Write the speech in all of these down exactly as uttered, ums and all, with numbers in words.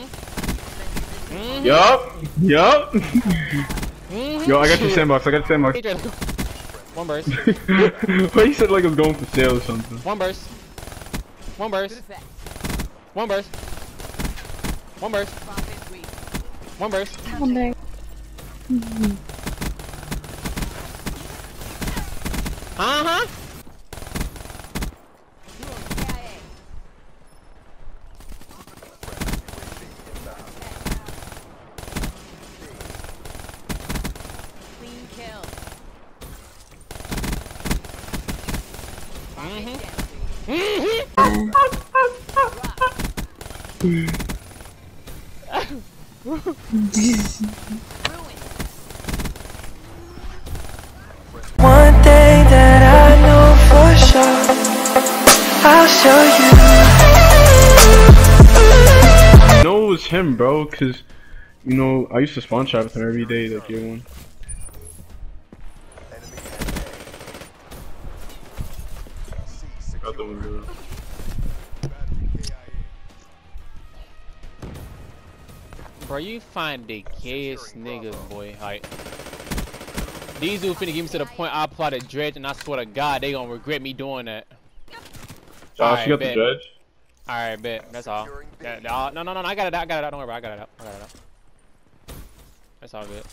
Mm-hmm. Yup. Yup. Mm-hmm. Yo, I got your sandbox. I got your sandbox. One burst. Well, you said like I was going for sale or something. One burst. One burst. One burst. One burst. One burst. One burst. Mm-hmm. Uh-huh. Clean kill. Mm-hmm. One thing that I know for sure, I'll show you. I know it was him, bro, cause you know I used to spawn trap with him every day, like year one. Got the window. Bro, you find the gayest niggas, boy. Like, these dudes finna get me to the point I apply the dredge, and I swear to God, they gonna regret me doing that. Josh, you got bet. the dredge? Alright, bet. That's all. That, uh, no, no, no, no, I got it out. I got it out. Don't worry about it. I got it out. I got it out. That's all good.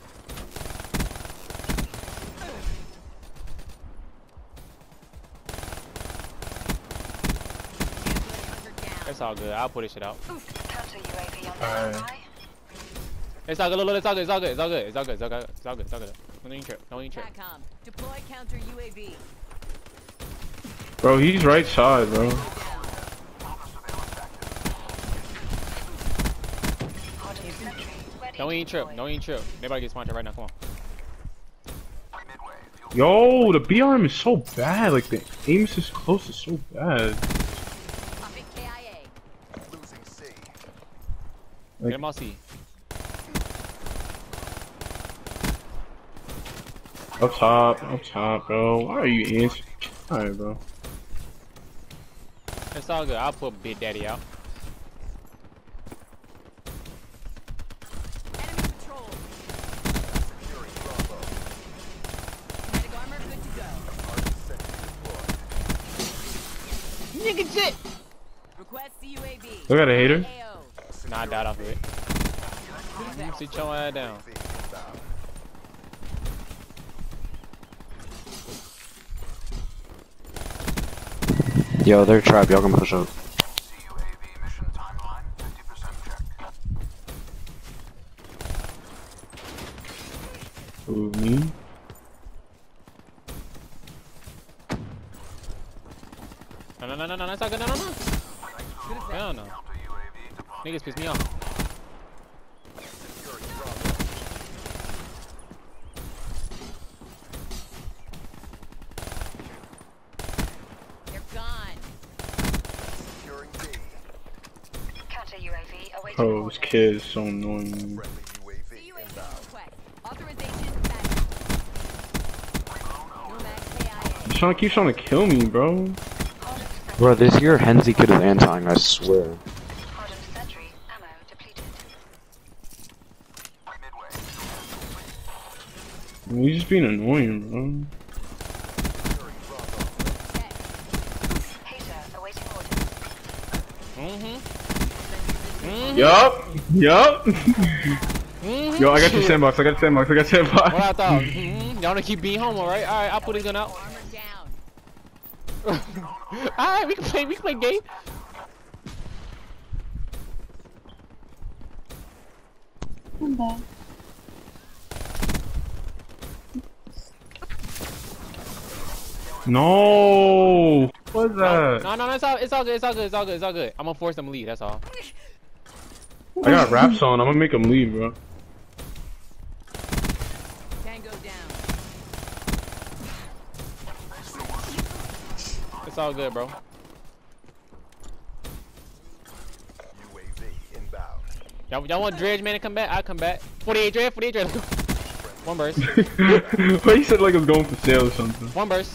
It's all good. I'll put this shit out. Alright. It's all good. Look, look, it's all good. It's all good. It's all good. It's all good. It's all good. It's all good. It's all good. Don't even trip. Don't even trip. Satcom. Deploy counter U A V. Bro, he's right side, bro. Don't even trip. Don't even trip. Everybody get sponsored right now. Come on. Yo, the B R M is so bad. Like the aim is just close is so bad. K I A. Get him all C. Up top, up top, bro. Why are you answering? Alright, bro. It's all good. I'll put Big Daddy out. Enemy patrol. Kinetic armor good to go. Nigga shit. Request C U A V. I got a hater. A O. Nah, I died off of it. Sit your ass down. Yo, they're trapped. Y'all can push up. Ooh, me? No, no, no, no, no, that's not good. No, no, no. Hell no. Niggas piss me off. They're gone. Counter U A V awaiting Oh, orders. this kid is so annoying. C U A V request. Authorization back. Nomad K I A. He's trying to keep trying to kill me, bro. Bro, this year Henzy kid is anti-ing, I swear. Hardened sentry. Ammo depleted. He's just being annoying, bro. Hater awaiting orders. Mm-hmm. Mm-hmm. Yup. Yup. Mm-hmm. Yo, I got your sandbox. I got your sandbox. I got your sandbox. What I thought? Mm-hmm. Y'all wanna keep being homo, right? Alright, I'll put his gun out. Armor down. Alright, we can play, we can play gay. I'm back. No. What's that? No, no, no, it's all, it's all good, it's all good, it's all good, it's all good. I'm gonna force them to leave, that's all. I got raps on. I'm gonna make him leave, bro. Tango down. It's all good, bro. Y'all, y'all want Dredge, man, to come back? I'll come back. forty-eight Dredge, forty-eight Dredge. One burst. Well, you said like I was going for sale or something. One burst.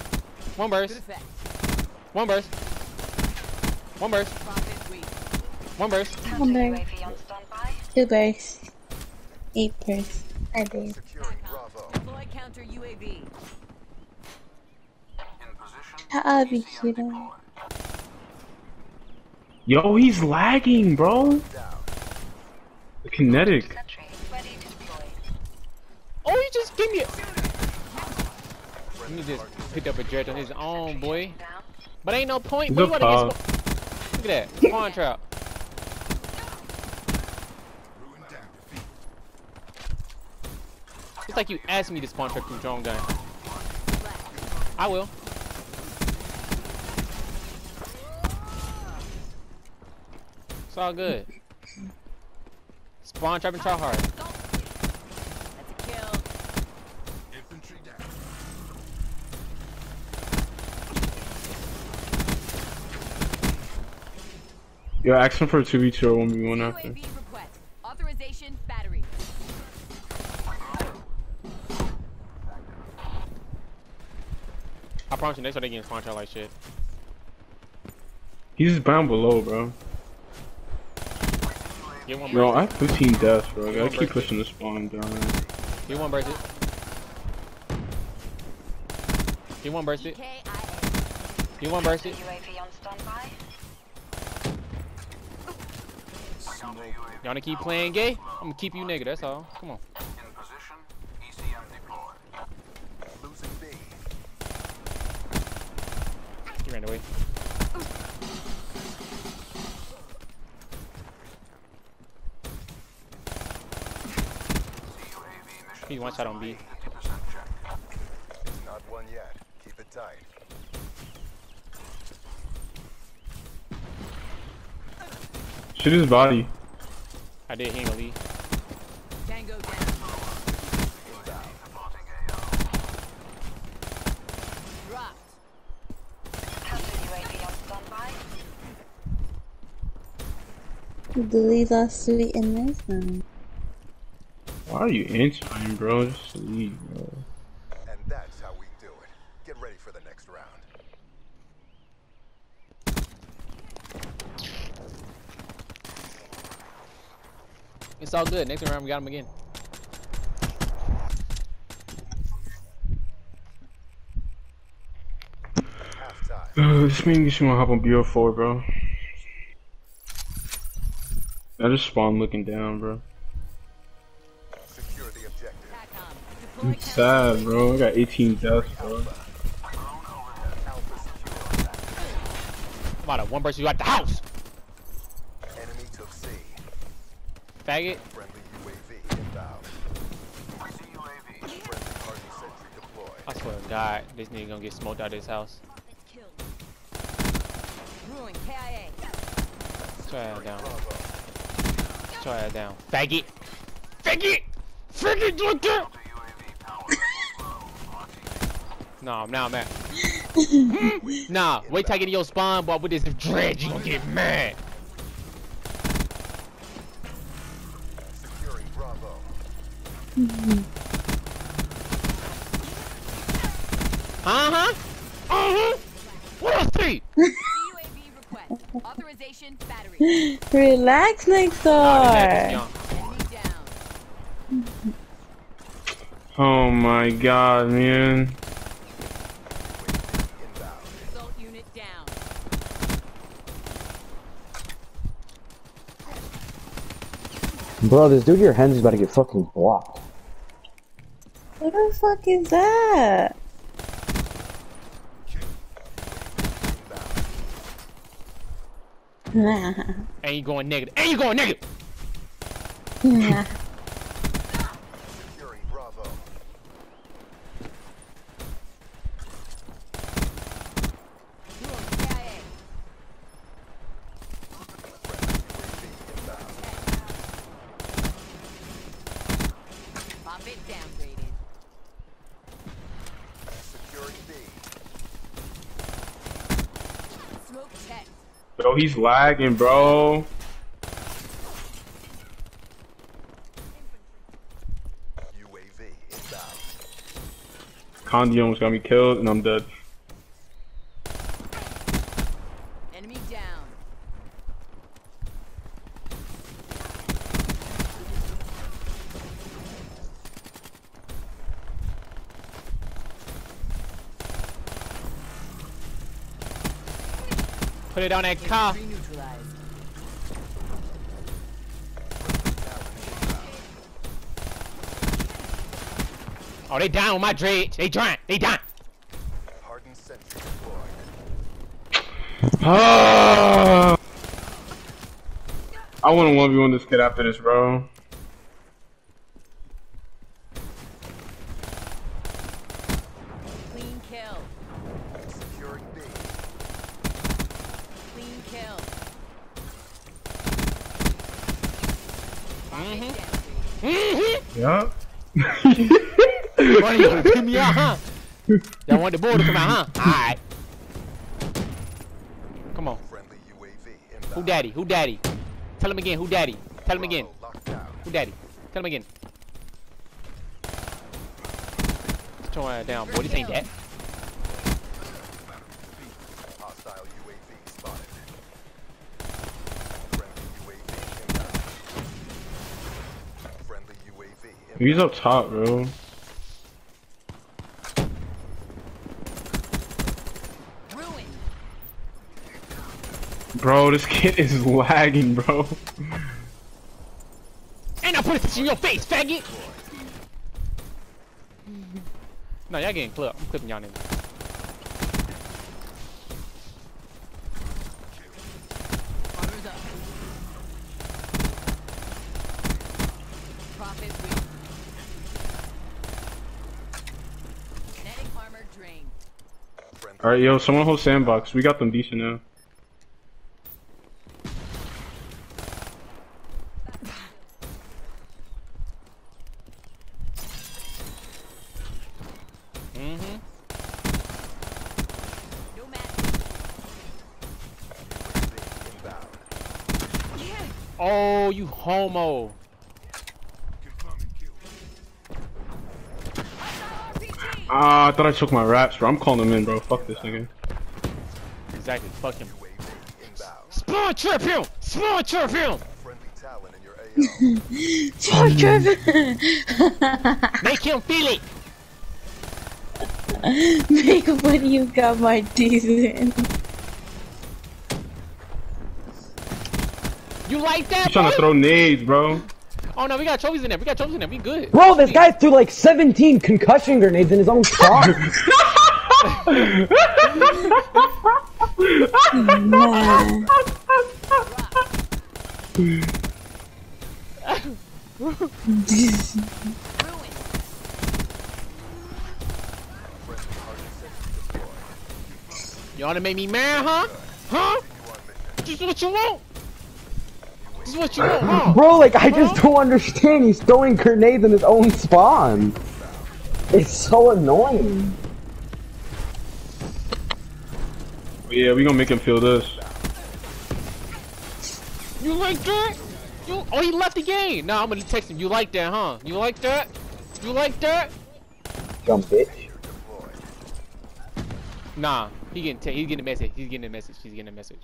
One burst. Good effect. One burst. One burst. Profit weak. One burst. Counter One U burst. A V on standby. Two bursts. Eight bursts. I did. Securing Bravo. Deploy counter U A V. I'll be cute. Yo, he's lagging, bro. The kinetic. Sentry ready to deploy. Oh, he just gave me a... He just picked up a dredge on his own, boy. Down. But ain't no point. He's Boy, a you wanna get pop. spo- Look at that. Spawn trap. It's like you asked me to spawn trap from drone gun. I will. It's all good. Spawn trap and try hard. That's a kill. Infantry down. Yo, ask him for a two v two or one v one U A after. V request. Authorization battery. I promise you, next time they get spawn trap like shit. He's down below, bro. Get one Bro, burst. I have fifteen deaths, bro. I gotta keep pushing the spawn down. Get one burst it. Get one burst it. K I A. Get one burst it. U A V on standby. Y'all wanna keep playing gay? I'm gonna keep you nigga, that's all. Come on. In position. E C M deployed. Losing B. He ran away. He one shot on B. fifty percent check. It's not one yet. Keep it tight. Shoot his body. I did, he ain't gonna leave. Tango down. Dropped. Counter U A V on standby. Delete that sweet in this one. Why are you answering, bro? Just leave, bro. And that's how we do it. Get ready for the next round. It's all good. Next round we got him again. Half time. Uh, this makes me wanna hop on B O four, bro. I just spawned looking down, bro. Secure the objective. TACOM. Deploy I'm counter. sad, bro. I got eighteen deaths, bro. Alpha secure. Come on, one burst you out the house. Enemy took C. Faggot. Friendly U A V inbound. U A V. Friendly party sentry deployed. I swear to God, this nigga gonna get smoked out of this house. Kill. Ruin K I Try that down. Bravo. Try that down. Faggot. Faggot. Faggot, look at. Nah, now I'm mad. Nah, wait till I get in your spawn, boy. With this dredge, you gonna get mad. Securing Bravo. Uh huh. Uh huh. What else see? A. U A V request. Authorization battery. Relax, next Nah, this door. nigga's young. Enemy down. Oh my god, man. Inbound. Assault unit down. Bro, this dude your hands is about to get fucking blocked. What the fuck is that? And you going negative. And you going negative. Yeah. Securing Bravo. Ruin K I A. Inbound. Bomb it downgraded. Securing B. Smoke checked. Bro, he's lagging, bro. U A V inbound. Condi almost got me killed, and I'm dead. Enemy down. Put it on that car. Neutralized. Oh, they down with my dredge. They down. They down. Hardened sentry deployed. Ah! I want to one v one this kid after this, bro. Clean kill. Securing B. Clean kill. Mm-hmm. Sentry. Mm-hmm. Yeah. Why you gonna pin me out, huh? Y'all want the ball to come out, huh? Alright. Come on. Friendly U A V inbound. Who daddy? Who daddy? Tell him again. Who daddy? Tell him again. Bravo locked down. Who daddy? Tell him again. Let's throw that down, boy. This ain't that. Hostile U A V spotted. Friendly U A V inbound. Friendly U A V inbound. He's up top, bro. Ruined. Bro, this kid is lagging, bro. And I put it in your face, faggot! No, y'all getting clipped. I'm clipping y'all niggas. Armor's up. Profit win. Kinetic armor drained. Friendly Alright, yo, someone hold sandbox. We got them decent now. Mm-hmm. No match. inbound. Oh, you homo. Hostile R P G. Ah, I thought I took my raps, bro. I'm calling him in, bro. Fuck this nigga. Exactly. Fuck him. U A V inbound. Spawn trip him! Spawn trip him! Friendly talent in your A O. Fuck Trevor. Make him feel it! Make when you got my teeth in. You like that, He's trying boy? to throw nades, bro. Oh no, we got trophies in there. We got trophies in there. We good. Bro, this guy threw like seventeen concussion grenades in his own spawn. Man. Ruined. You wanna make me mad, huh? Huh? This is what you want? This is what you want, huh? Bro, like, I just don't understand. He's throwing grenades in his own spawn. It's so annoying. Yeah, we gonna make him feel this. You like that? You oh he left the game. Nah, I'm gonna text him. You like that, huh? You like that? You like that? Dumb bitch. Nah, he getting te he's getting a message. He's getting a message. He's getting a message.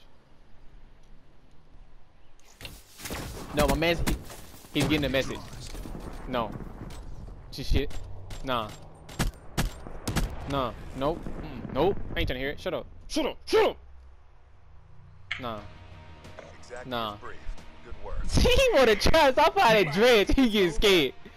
No, my man's he, he's getting a message. No. Just shit. Nah. Nah. Nope. Mm, nope. I ain't trying to hear it. Shut up. Shut up. Shut up. Nah. Exactly Nah. as briefed. Good work. He wanna try. Stop out of dreads. He getting scared.